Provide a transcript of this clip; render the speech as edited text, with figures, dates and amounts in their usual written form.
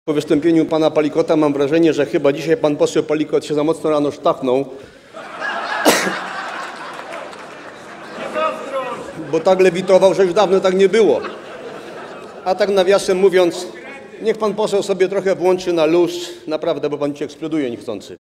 Po wystąpieniu pana Palikota mam wrażenie, że chyba dzisiaj pan poseł Palikot się za mocno rano sztachnął. Bo tak lewitował, że już dawno tak nie było. A tak nawiasem mówiąc, niech pan poseł sobie trochę włączy na luz, naprawdę, bo pan ci eksploduje niechcący.